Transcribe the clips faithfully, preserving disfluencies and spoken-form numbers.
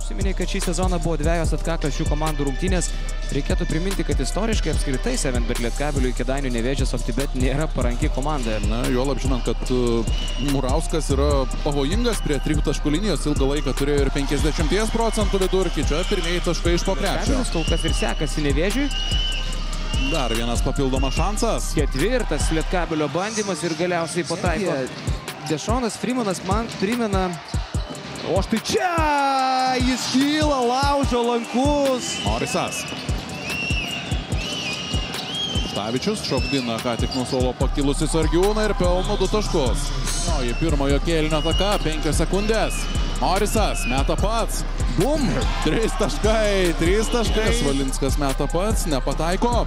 Užsiminė, kad šį sezoną buvo dviejos atkaklios šių komandų rungtynės. Reikėtų priminti, kad istoriškai apskritai seven bet Lietkabeliui Kėdainių Nevėžis OpTibet nėra paranki komanda. Na, juolab žinant, kad uh, Murauskas yra pavojingas prie trijų taškų linijos, ilgą laiką turėjo ir penkiasdešimt procentų vidurkį, čia pirmieji taškai iš po krepšio. Kol kas ir sekasi Nevėžiui. Dar vienas papildomas šansas. Ketvirtas Lietkabelio bandymas ir galiausiai pataiko. Dešonas Freemanas man primena... O štai čia jis kyla, laužo lankus. Morisas. Štavičius šokdina ką tik nuo suolo pakilusi Sargiūną ir pelno du taškus. O į pirmojo kėlinio ataka, penkios sekundės. Morisas meta pats. Bum! Trys taškai, trys taškai. Valinskas meta pats, nepataiko.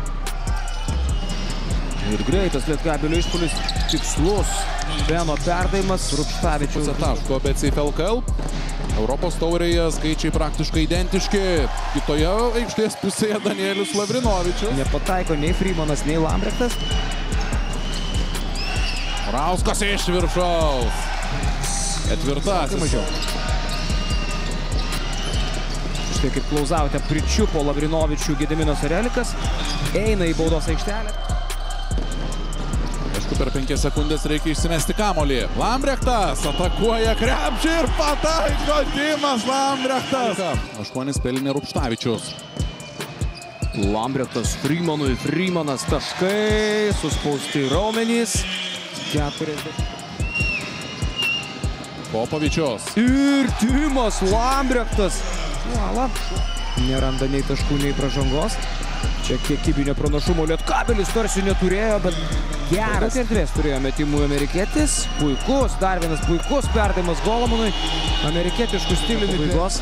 Ir greitas Lietkabelio išpuolis, tikslus. Beno perdavimas, Rupštavičius. Taško B C F L K L. Europos taurėje skaičiai praktiškai identiški. Kitoje aikštės pusėje Danielius Lavrinovičius. Nepataiko nei Freemanas, nei Lambrechtas. Murauskas iš viršaus. Ketvirtasis. Štai kaip klausautė pričiupo Lavrinovičių Gediminas Arelikas. Eina į baudos aikštelę. Per penkias sekundės reikia išsimesti kamolį. Lambrechtas atakuoja krepšį ir pataiko Dimas Lambrechtas. Aštuonis pelnė Rupštavičius. Lambrechtas Freemanui. Freemanas taškai. Suspausti raumenys. keturiasdešimt. Popovičius. Ir Dimas Lambrechtas. Uala. Neranda nei taškų, nei pražangos. Čia kiekybinio pranašumo Lietkabelis tarsi neturėjo, bet geras erdvės turėjo metimų amerikietis. Puikus, dar vienas puikus perdavimas Golomanui. Amerikietiškų stiliumi pabaigos.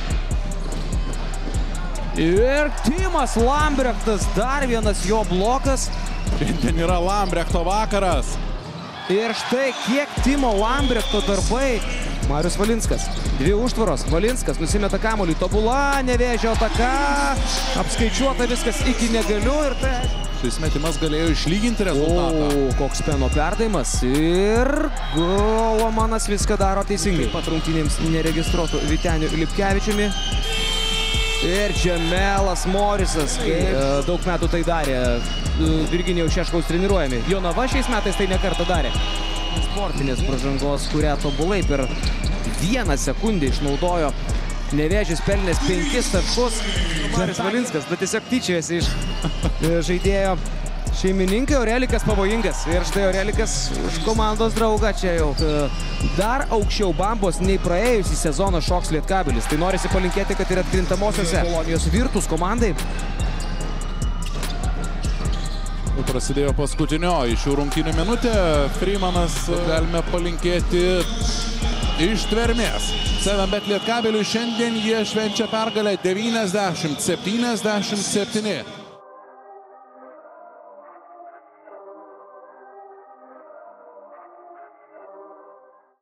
Ir Dimas Lambrechtas, dar vienas jo blokas. Šiandien yra Lambrechto vakaras. Ir štai kiek Timo Lambrechto darbai. Marius Valinskas, dvi užtvaros, Valinskas nusimeta kamuolį, tobula, Nevėžio ataka, apskaičiuota viskas iki negaliu ir tai... Šis metimas galėjo išlyginti rezultatą. O, koks Peno perdavimas ir Golomanas viską daro teisingai. Pat rungtynėms neregistruotų Vyteniu Lipkevičiumi. Ir Džemelas Morisas, daug metų tai darė, Virginijaus Šeškaus treniruojami. Jonava šiais metais tai nekartą darė. Sportinės pražangos, kurią tobulai per vieną sekundę išnaudojo Nevėžis, pelnęs penkis taškus. Marius Valinskas, bet tiesiog tyčiojasi iš žaidėjo šeimininkai. Arelikas pavojingas. Ir štai Arelikas už komandos draugą čia jau dar aukščiau bambos nei praėjusį sezoną šoks Lietkabelis. Tai norisi palinkėti, kad ir atkrintamosiose Polonijos Virtus komandai. Prasidėjo paskutinioji šių rungtynių minutė. Freemanas galime palinkėti ištvermės. seven bet Lietkabeliui šiandien jie švenčia pergalę devyniasdešimt septyniasdešimt septyni.